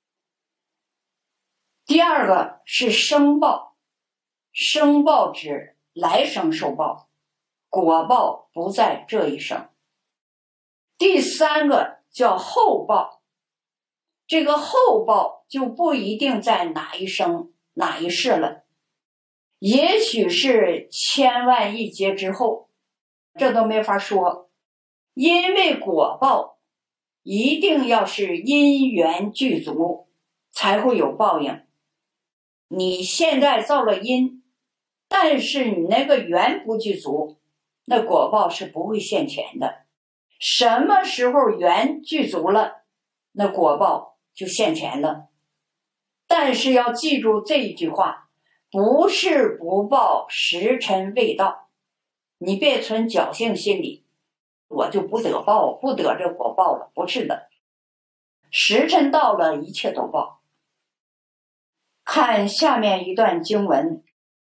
第二个是生报，生报指来生受报，果报不在这一生。第三个叫后报，这个后报就不一定在哪一生哪一世了，也许是千万亿劫之后，这都没法说。因为果报一定要是因缘具足才会有报应。你现在造了因，但是你那个缘不具足，那果报是不会现前的。什么时候缘具足了，那果报就现前了。但是要记住这一句话，不是不报，时辰未到。你别存侥幸心理，我就不得报，不得这果报了，不是的，时辰到了，一切都报。看下面一段经文：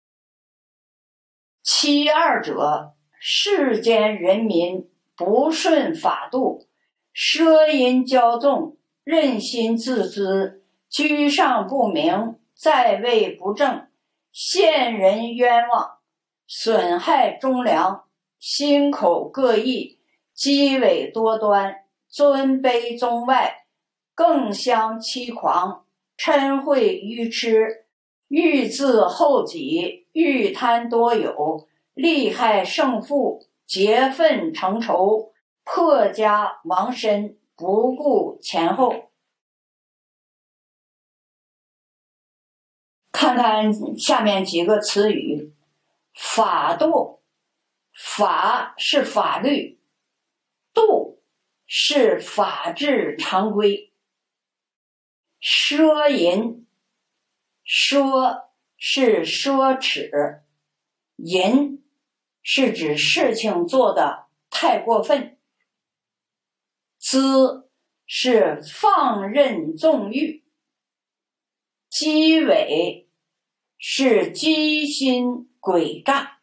其二者，世间人民不顺法度，奢淫骄纵，任心自恣，居上不明，在位不正，陷人冤枉，损害忠良，心口各异，积伪多端，尊卑宗外，更相欺狂，嗔恚愚痴，欲自厚己，欲贪多有，利害胜负，结愤成仇，破家亡身，不顾前后。看看下面几个词语：法度，法是法律，度是法治常规。奢淫，奢是奢侈，淫是指事情做得太过分，恣是放任纵欲，积伪是机心诡诈，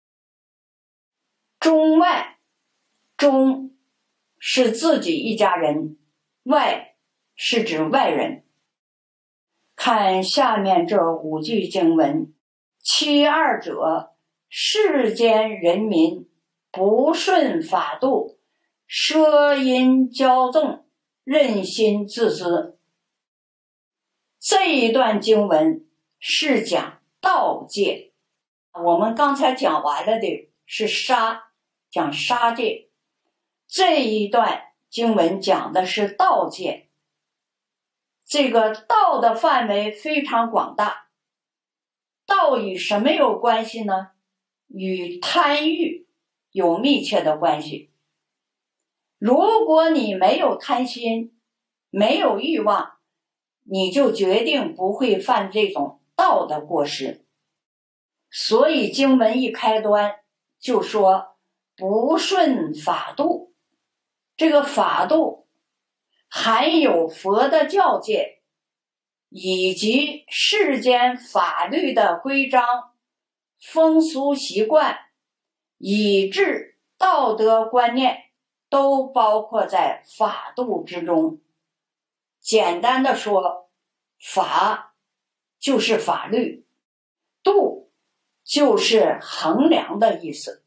中外，中是自己一家人，外是指外人。看下面这五句经文：其二者，世间人民不顺法度，奢淫骄纵，任心自恣。这一段经文是讲道戒，我们刚才讲完了的是杀，讲杀戒。这一段经文讲的是道戒。这个道的范围非常广大，道与什么有关系呢？与贪欲有密切的关系。如果你没有贪心，没有欲望，你就决定不会犯这种道的过失。所以经文一开端就说不顺法度，这个法度含有佛的教戒以及世间法律的规章、风俗习惯，以致道德观念都包括在法度之中。简单的说，法就是法律，度就是衡量的意思。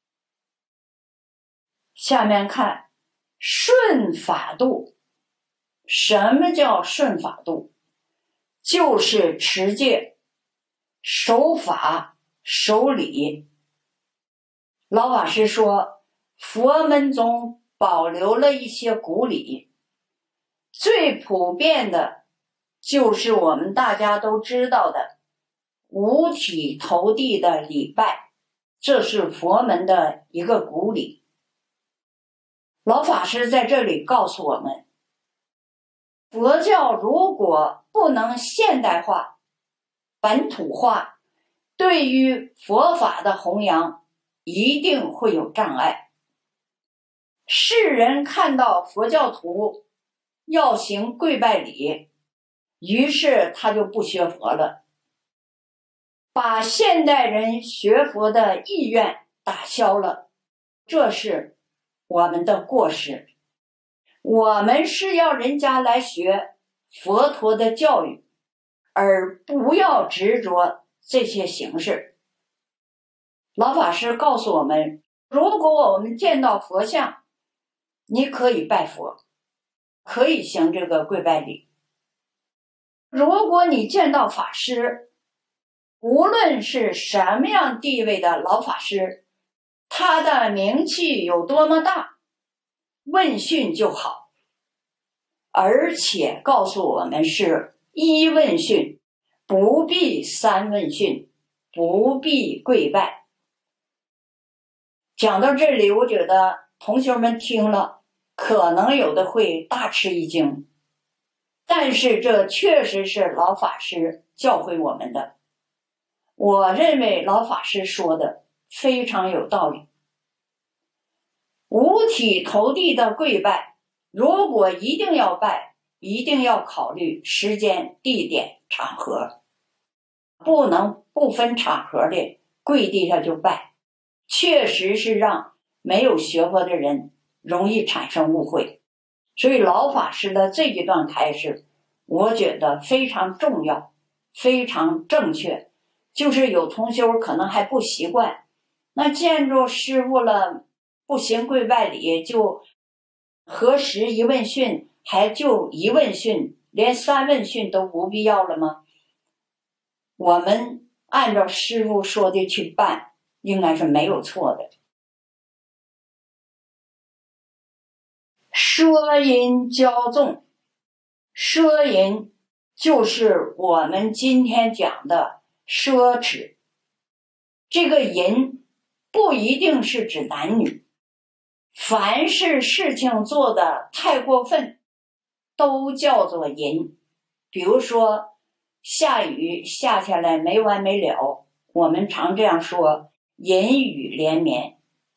下面看顺法度。什么叫顺法度？就是持戒、守法、守礼。老法师说，佛门中保留了一些古礼，最普遍的就是我们大家都知道的五体投地的礼拜，这是佛门的一个古礼。老法师在这里告诉我们， 佛教如果不能现代化、本土化，对于佛法的弘扬一定会有障碍。世人看到佛教徒要行跪拜礼，于是他就不学佛了，把现代人学佛的意愿打消了，这是我们的过失。我们是要人家来学佛陀的教育，而不要执着这些形式。老法师告诉我们，如果我们见到佛像，你可以拜佛，可以行这个跪拜礼。如果你见到法师，无论是什么样地位的老法师，他的名气有多么大，问讯就好，而且告诉我们是一问讯，不必三问讯，不必跪拜。讲到这里，我觉得同学们听了可能有的会大吃一惊，但是这确实是老法师教诲我们的。我认为老法师说的非常有道理。五体投地的跪拜，如果一定要拜，一定要考虑时间、地点、场合，不能不分场合的跪地下就拜，确实是让没有学佛的人容易产生误会。所以老法师的这一段开示，我觉得非常重要，非常正确。就是有同修可能还不习惯，那见着师父了，不行跪拜礼，就何时一问讯，还就一问讯，连三问讯都不必要了吗？我们按照师父说的去办，应该是没有错的。奢淫骄纵，奢淫就是我们今天讲的奢侈。这个淫不一定是指男女，凡是事情做得太过分都叫做淫。比如说下雨下下来没完没了，我们常这样说，淫雨连绵。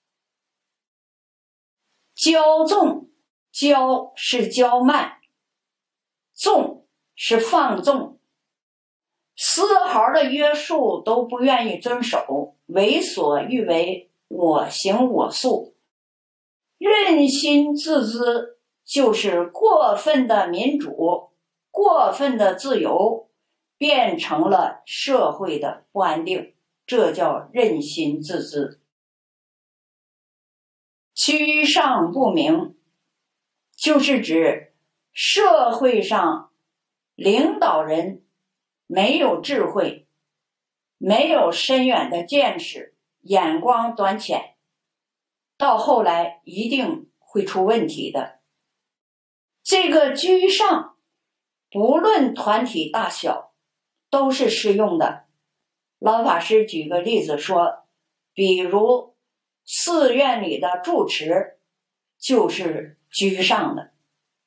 骄纵，骄是骄慢，纵是放纵，丝毫的约束都不愿意遵守，为所欲为，我行我素，任心自恣，就是过分的民主，过分的自由，变成了社会的不安定，这叫任心自恣。居上不明，就是指社会上领导人没有智慧，没有深远的见识，眼光短浅，到后来一定会出问题的。这个居上不论团体大小都是适用的。老法师举个例子说，比如寺院里的住持就是居上的。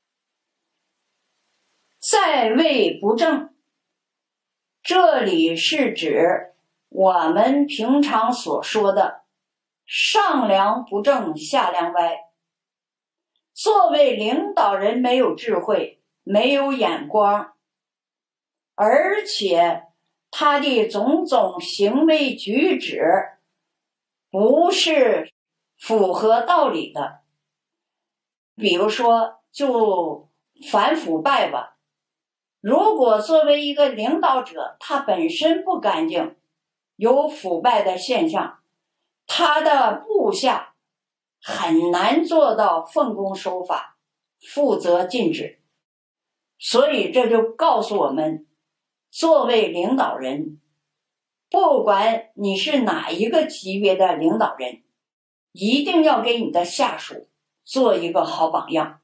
在位不正，这里是指我们平常所说的上梁不正下梁歪。作为领导人没有智慧，没有眼光，而且他的种种行为举止不是符合道理的。比如说就反腐败吧，如果作为一个领导者，他本身不干净，有腐败的现象，他的部下很难做到奉公守法，负责尽职。所以这就告诉我们，作为领导人，不管你是哪一个级别的领导人，一定要给你的下属做一个好榜样。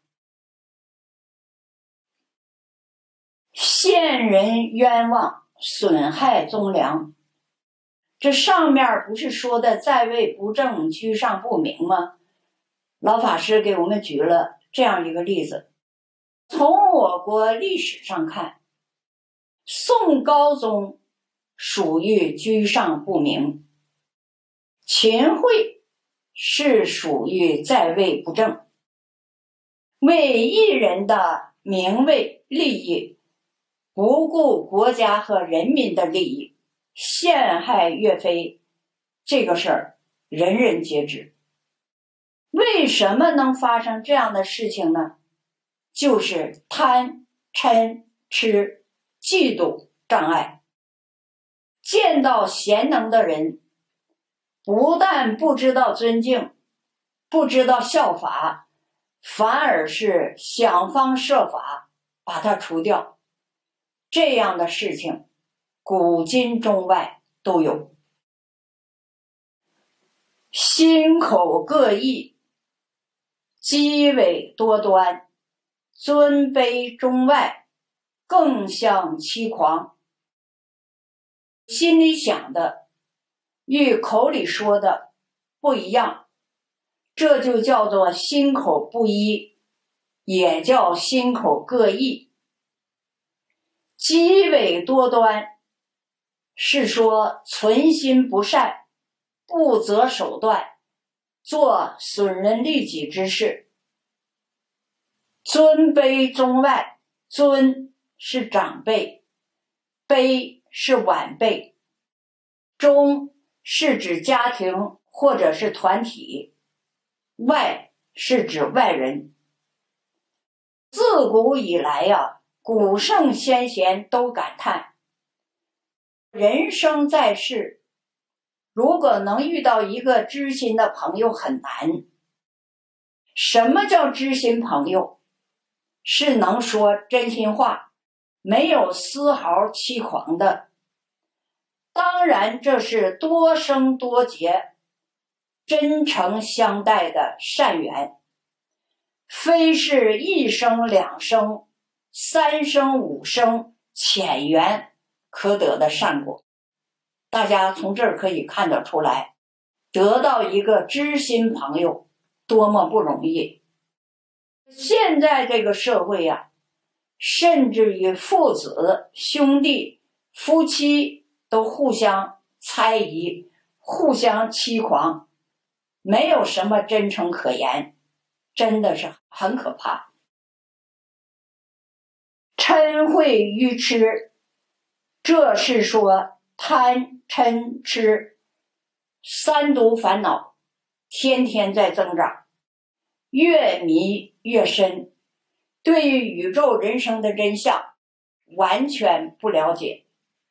陷人冤枉，损害宗良，这上面不是说的在位不正，居上不明吗？老法师给我们举了这样一个例子， 从我国历史上看，宋高宗属于居上不明，秦桧是属于在位不正，为一人的名位利益，不顾国家和人民的利益，陷害岳飞，这个事儿人人皆知。为什么能发生这样的事情呢？就是贪嗔痴嫉妒障碍。见到贤能的人，不但不知道尊敬，不知道效法，反而是想方设法把它除掉。这样的事情古今中外都有。心口各异，机伪多端，尊卑中外，更像欺狂。心里想的与口里说的不一样，这就叫做心口不一，也叫心口各异。机伪多端是说存心不善，不择手段，做损人利己之事。尊卑中外，尊是长辈，卑是晚辈，中是指家庭或者是团体，外是指外人。自古以来呀，古圣先贤都感叹，人生在世，如果能遇到一个知心的朋友很难。什么叫知心朋友？是能说真心话，没有丝毫欺狂的。当然这是多生多劫，真诚相待的善缘，非是一生两生三生五生浅缘可得的善果。大家从这儿可以看得出来，得到一个知心朋友多么不容易。现在这个社会呀、啊，甚至于父子兄弟夫妻都互相猜疑，互相欺狂，没有什么真诚可言，真的是很可怕。嗔恚愚痴，这是说贪嗔痴三毒烦恼天天在增长，越迷越深，对于宇宙人生的真相完全不了解。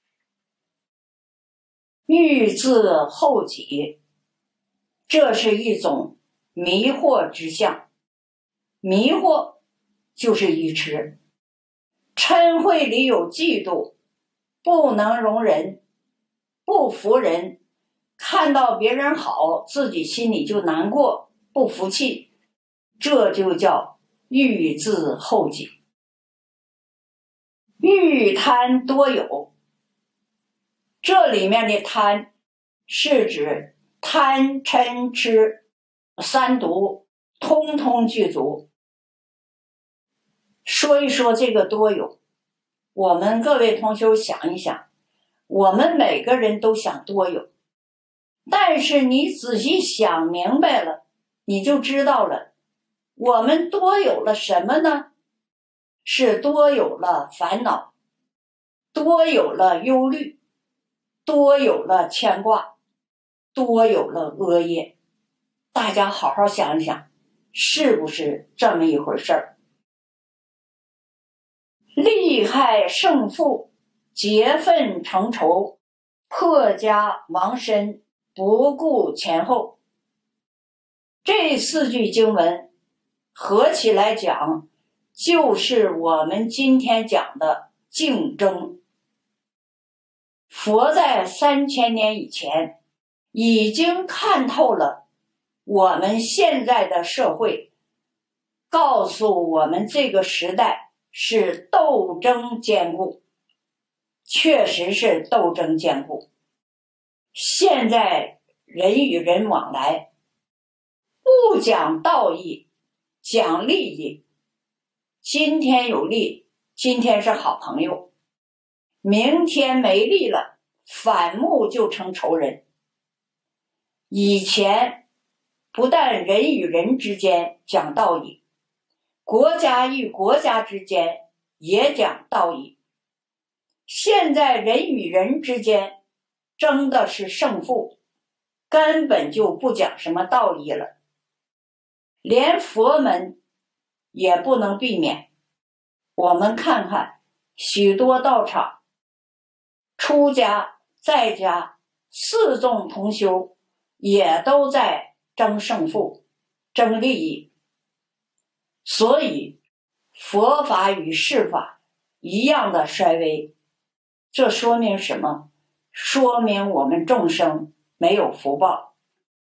欲自后己，这是一种迷惑之相，迷惑就是愚痴。嗔恚里有嫉妒，不能容人，不服人，看到别人好，自己心里就难过，不服气，这就叫欲自后己。欲贪多有，这里面的贪是指贪嗔痴三毒通通具足。说一说这个多有，我们各位同学想一想，我们每个人都想多有，但是你仔细想明白了，你就知道了，我们多有了什么呢？是多有了烦恼，多有了忧虑，多有了牵挂，多有了恶业。大家好好想一想，是不是这么一回事儿？利害胜负，结愤成仇，破家亡身，不顾前后。这四句经文合起来讲，就是我们今天讲的竞争。佛在三千年以前已经看透了我们现在的社会，告诉我们这个时代是斗争坚固，确实是斗争坚固。现在人与人往来不讲道义，讲利益， 今天有利，今天是好朋友，明天没利了，反目就成仇人。以前不但人与人之间讲道义，国家与国家之间也讲道义，现在人与人之间争的是胜负，根本就不讲什么道义了。连佛门也不能避免。我们看看许多道场，出家在家四众同修也都在争胜负，争利益。所以佛法与世法一样的衰微，这说明什么？说明我们众生没有福报。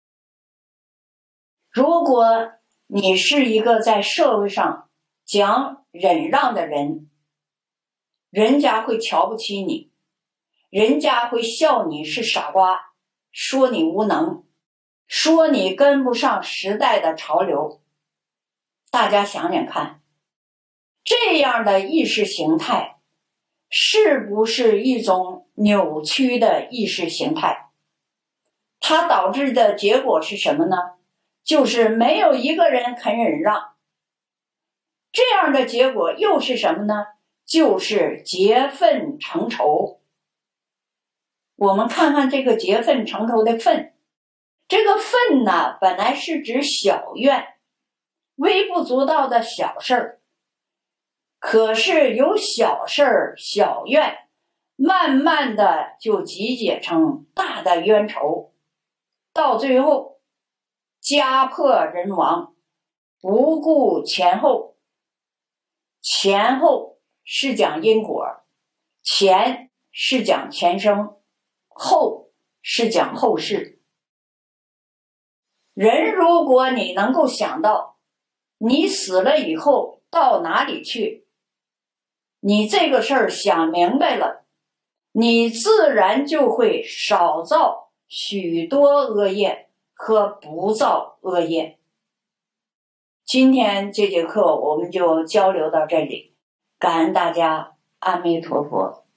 如果你是一个在社会上讲忍让的人，人家会瞧不起你，人家会笑你是傻瓜，说你无能，说你跟不上时代的潮流。大家想想看，这样的意识形态是不是一种扭曲的意识形态？它导致的结果是什么呢？就是没有一个人肯忍让。这样的结果又是什么呢？就是结愤成仇。我们看看这个结愤成仇的愤，这个愤呢，本来是指小怨，微不足道的小事儿，可是由小事儿、小怨，慢慢的就集结成大的冤仇，到最后家破人亡，不顾前后。前后是讲因果，前是讲前生，后是讲后世。人如果你能够想到你死了以后到哪里去，你这个事儿想明白了，你自然就会少造许多恶业和不造恶业。今天这节课我们就交流到这里，感恩大家，阿弥陀佛。